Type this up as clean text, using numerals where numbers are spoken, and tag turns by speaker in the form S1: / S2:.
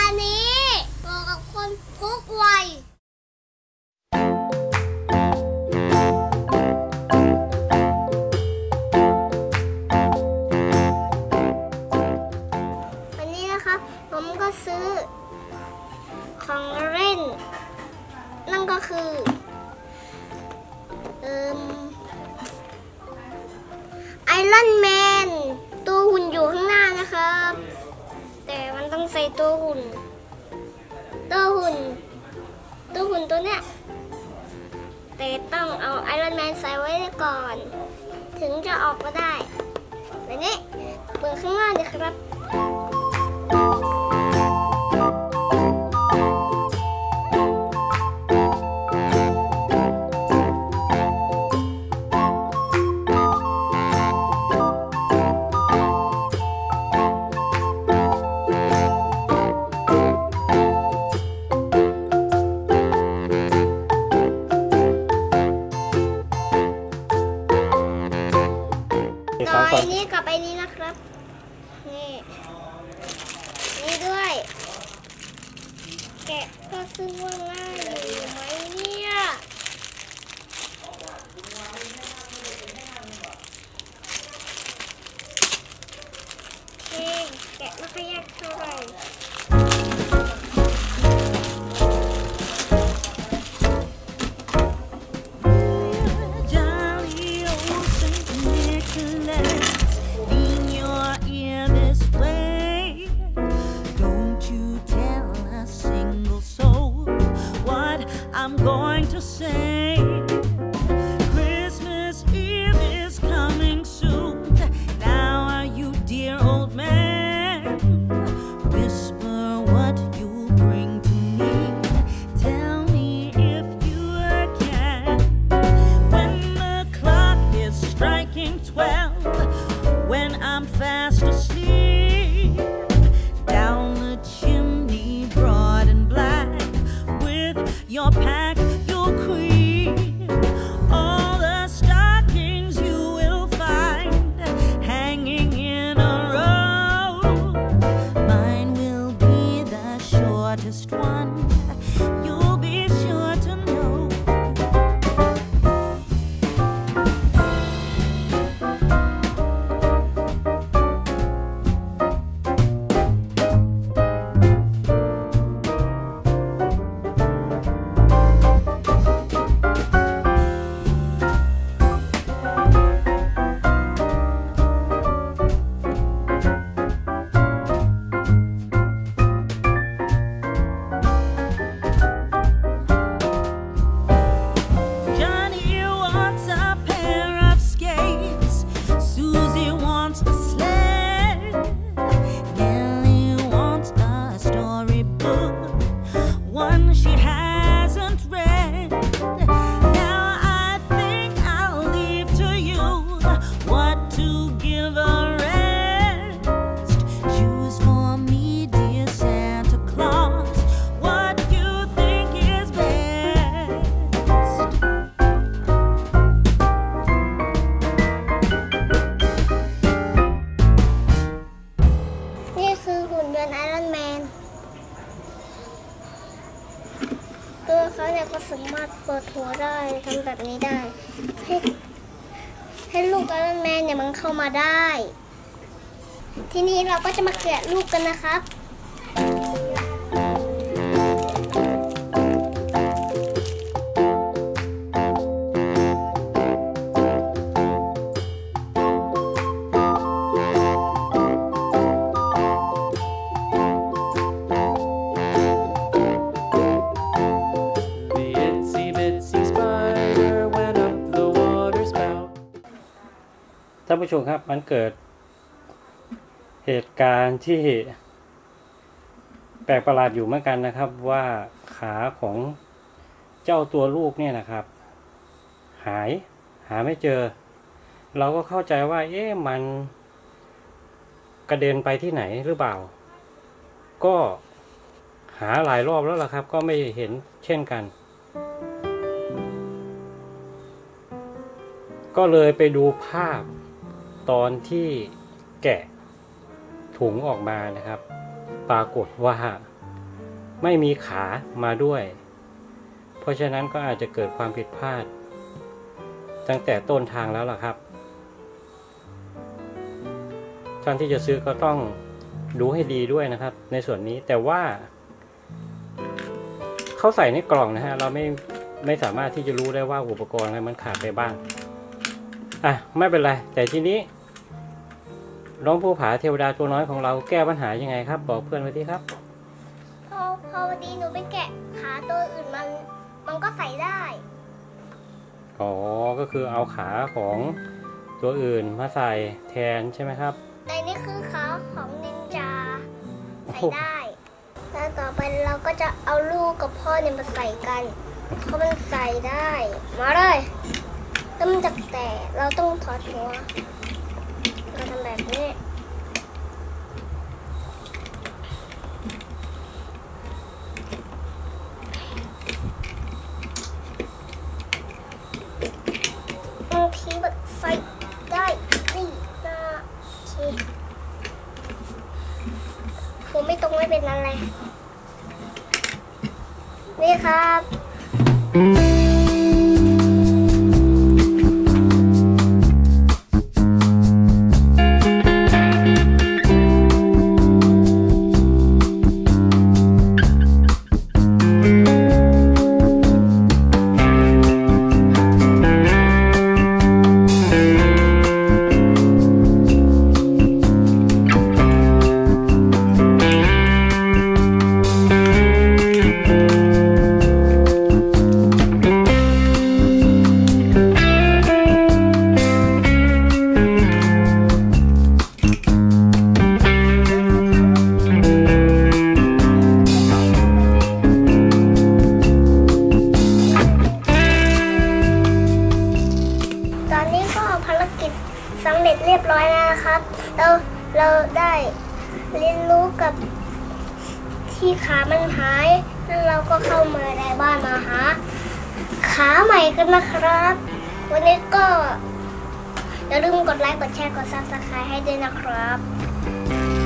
S1: นี้บอกกับคนทุกวัยวันนี้นะครับผมก็ซื้อของเล่นนั่นก็คือไอรอนแมนตัวหุ่นอยู่ข้างหน้านะครับแต่มันต้องใส่ตัวหุ่นตัวเนี้ยแต่ต้องเอาไอรอนแมนใส่ไว้ก่อนถึงจะออกมาได้แบบนี้เปิดข้างหน้าเลยครับไอ้นี้กับไอ้นี้นะครับนี่ด้วยแกะก็ซึ่งว่าง่ายอยู่ไหมเนี่ยแกะไม่ค่อยยากเท่าไหร่
S2: I'm going to say Christmas Eve is coming soon. Now are you dear old man? Whisper what you bring to me. Tell me if you can. When the clock is striking 12, when I'm fast asleep, down the chimney broad and black, with your pack, you'll creep. All the stockings you will find hanging in a row. Mine will be the shortest one. You'll be sure to know.ตัวเขาเนี่ยก็สามารถเปิดหัวได้ทำแบบนี้ได้ให้ลูกไอรอนแมนเนี่ยมันเข้ามาได้ทีนี้เราก็จะมาแกะลูกกันนะครับ
S3: ท่านผู้ชมครับมันเกิดเหตุการณ์ที่แปลกประหลาดอยู่เหมือนกันนะครับว่าขาของเจ้าตัวลูกเนี่ยนะครับหาไม่เจอเราก็เข้าใจว่ามันกระเด็นไปที่ไหนหรือเปล่าก็หาหลายรอบแล้วล่ะครับก็ไม่เห็นเช่นกัน ก็เลยไปดูภาพตอนที่แกะถุงออกมานะครับปรากฏว่าไม่มีขามาด้วยเพราะฉะนั้นก็อาจจะเกิดความผิดพลาดตั้งแต่ต้นทางแล้วล่ะครับท่านที่จะซื้อก็ต้องดูให้ดีด้วยนะครับในส่วนนี้แต่ว่าเขาใส่ในกล่องนะฮะเราไม่สามารถที่จะรู้ได้ว่าอุปกรณ์อะไรมันขาดไปบ้างไม่เป็นไรแต่ทีนี้น้องภูผาเทวดาตัวน้อยของเราแก้ปัญหายังไงครับบอกเพื่อนไว้ที่ครับ
S1: พอดีหนูไปแกะขาตัวอื่นมันก็ใส่ได้
S3: ก็คือเอาขาของตัวอื่นมาใส่แทนใช่ไหมครับ
S1: แต่นี่คือขาของนินจาใส่ได้แล้วต่อไปเราก็จะเอาลูกกับพ่อเนี่ยมาใส่กันเพราะมันใส่ได้มาเลยแล้วมันจะแตกเราต้องถอดหัวเราทำแบบนี้บางทีแบบใส่ได้นี่นะผมไม่ตรงไม่เป็นอะไรนี่ครับสำเร็จเรียบร้อยแล้วนะครับเราได้เรียนรู้กับที่ขามันหายแล้วเราก็เข้ามาในบ้านมาหาขาใหม่กันนะครับวันนี้ก็อย่าลืมกดไลค์กดแชร์กด Subscribe ให้ด้วยนะครับ